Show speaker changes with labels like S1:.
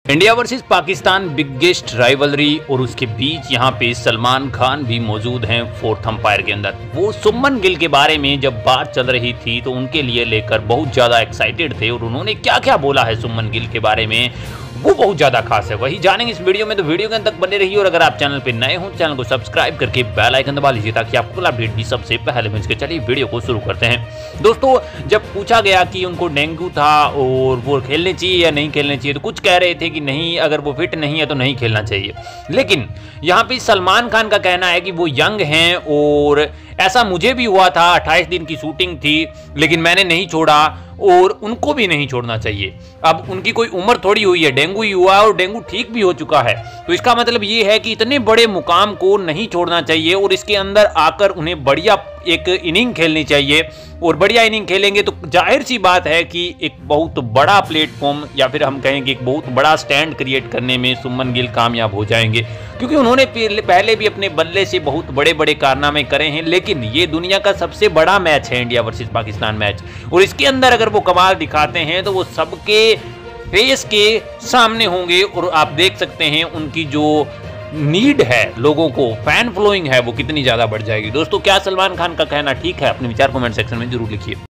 S1: India versus Pakistan biggest rivalry और उसके बीच यहाँ पे सलमान खान भी मौजूद हैं फोर्थ अंपायर के अंदर। वो सुमन गिल के बारे में जब बात चल रही थी तो उनके लिए लेकर बहुत ज़्यादा एक्साइटेड थे और उन्होंने क्या क्या बोला है सुमन गिल के बारे में वो बहुत ज़्यादा खास है, वही जानेंगे इस वीडियो में। तो वीडियो के अंत तक बने रहिए और अगर आप चैनल पे नए हो चैनल को सब्सक्राइब करके बेल आइकन दबा लीजिए ताकि आपको फुल अपडेट भी सबसे पहले मिल सके। चलिए वीडियो को शुरू करते हैं। दोस्तों, जब पूछा गया कि उनको डेंगू था और वो खेलने चाहिए या नहीं खेलने चाहिए तो कुछ कह रहे थे कि नहीं, अगर वो फिट नहीं है तो नहीं खेलना चाहिए। लेकिन यहाँ पे सलमान खान का कहना है कि वो यंग हैं और ऐसा मुझे भी हुआ था, 28 दिन की शूटिंग थी लेकिन मैंने नहीं छोड़ा और उनको भी नहीं छोड़ना चाहिए। अब उनकी कोई उम्र थोड़ी हुई है, डेंगू ही हुआ और डेंगू ठीक भी हो चुका है, तो इसका मतलब ये है कि इतने बड़े मुकाम को नहीं छोड़ना चाहिए और इसके अंदर आकर उन्हें बढ़िया एक इनिंग खेलनी चाहिए और बढ़िया इनिंग खेलेंगे तो जाहिर सी बात है कि एक बहुत बड़ा प्लेटफॉर्म या फिर हम कहेंगे एक बहुत बड़ा स्टैंड क्रिएट करने में सुमन गिल कामयाब हो जाएंगे, क्योंकि उन्होंने पहले भी अपने बल्ले से बहुत बड़े बड़े कारनामे करे हैं। लेकिन ये दुनिया का सबसे बड़ा मैच है इंडिया वर्सेस पाकिस्तान मैच, और इसके अंदर अगर वो कमाल दिखाते हैं तो वो सबके फेस के सामने होंगे और आप देख सकते हैं उनकी जो नीड है, लोगों को फैन फॉलोइंग है, वो कितनी ज्यादा बढ़ जाएगी। दोस्तों, क्या सलमान खान का कहना ठीक है? अपने विचार कमेंट सेक्शन में जरूर लिखिए।